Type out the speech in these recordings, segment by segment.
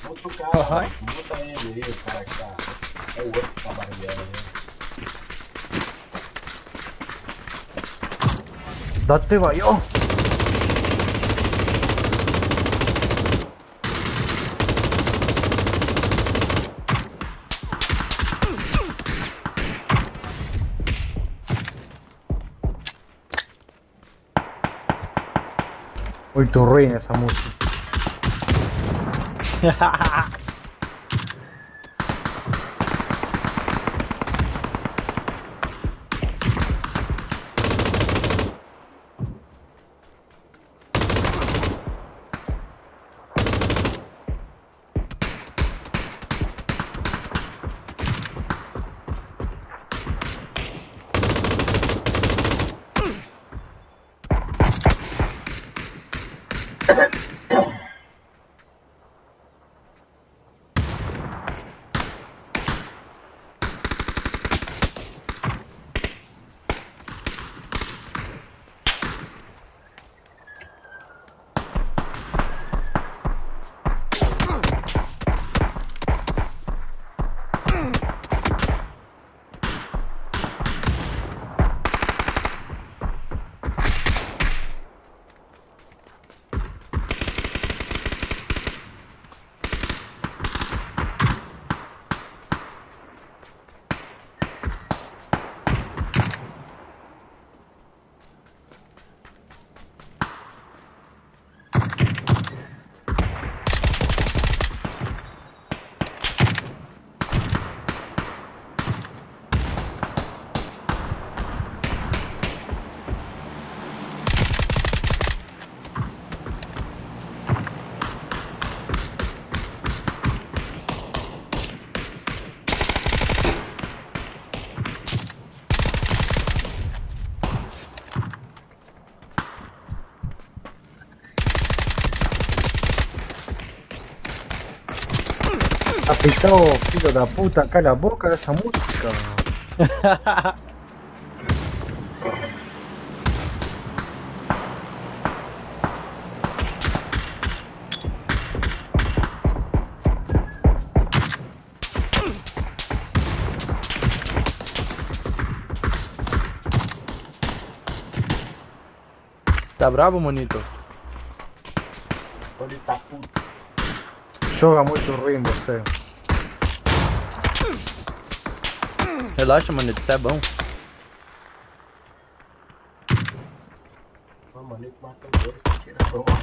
Outro cara, Ai. bota ele aí, o cara que tá. É o outro que tá barulhando, né? Date va yo. Uy, tu ruina esa música. Apitado, filho da puta, cala a boca dessa música. Tá bravo, monito? Ele tá puto. Joga muito ruim você. Relaxa, monito, isso é bom. O maluco matou dois, tá tirando onda.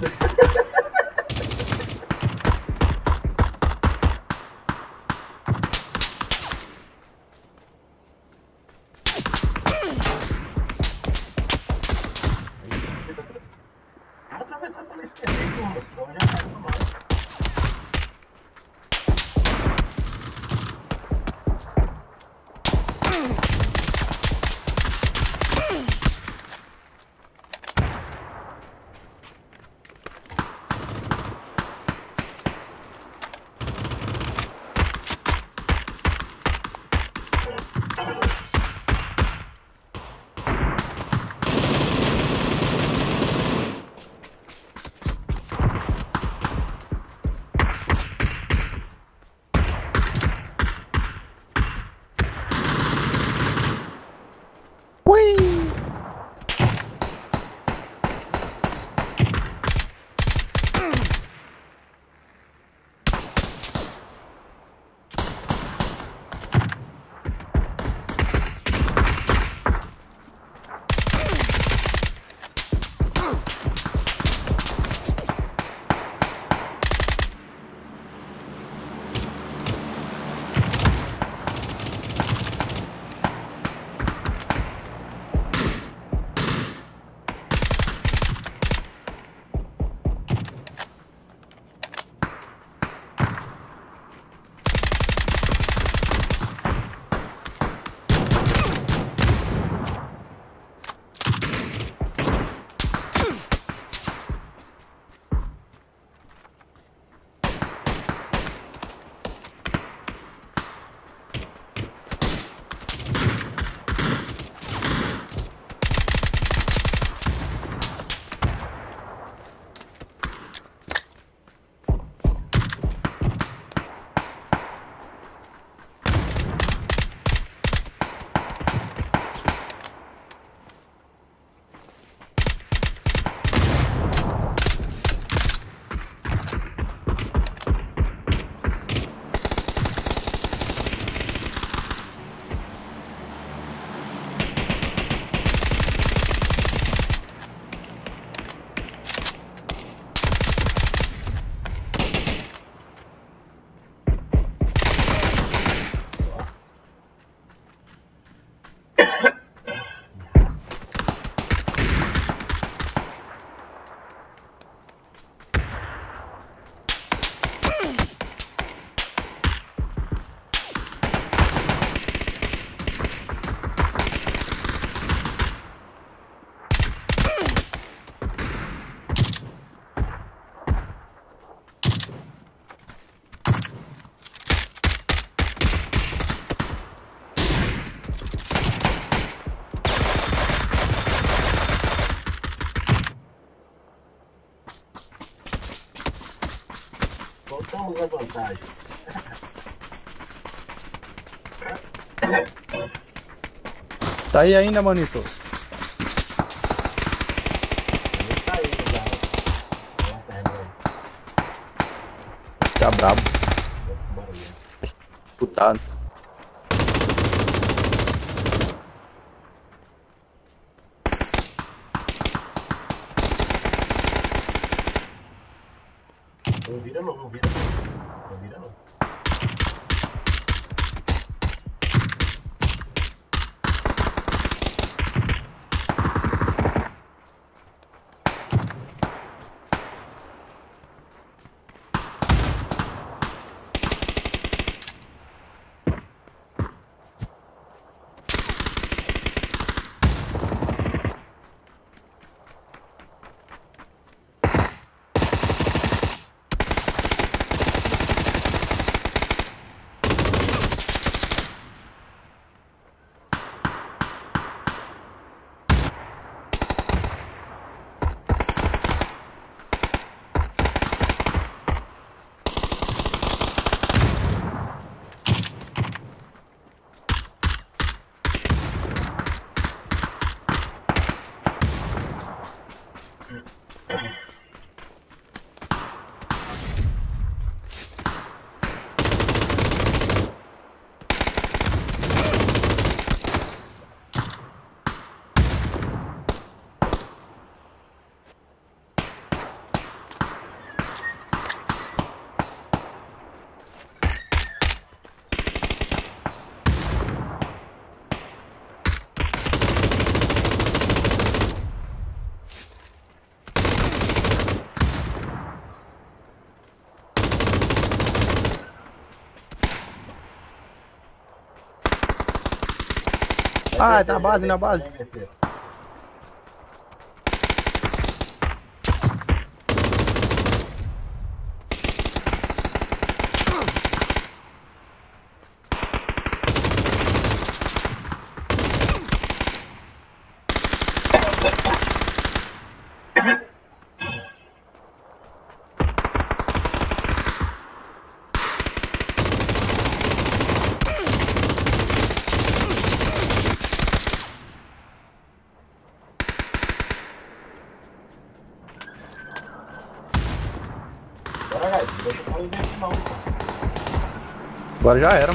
Atravessar pela esquerda, turma, senão já vai tomar. Voltamos à vantagem. Tá aí ainda, manito. Ele tá indo já. Ela termina aí. Tá brabo. Barulho. Putado. Não vira não, não vira não. Não vira não. Ah, na base, na base. Bora, guys. Não deixa o cara ver aqui não. Agora já era.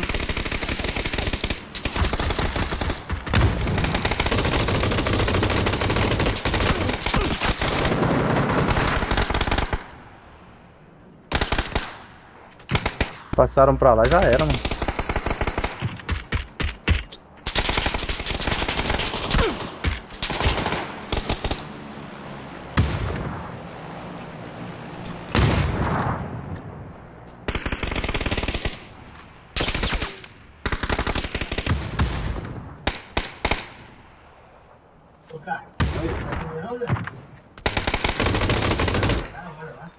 Passaram pra lá, já era, mano. Ô, cara, tá terminando, Zé? Ah, bora lá.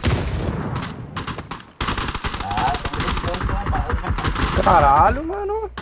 Caralho, mano.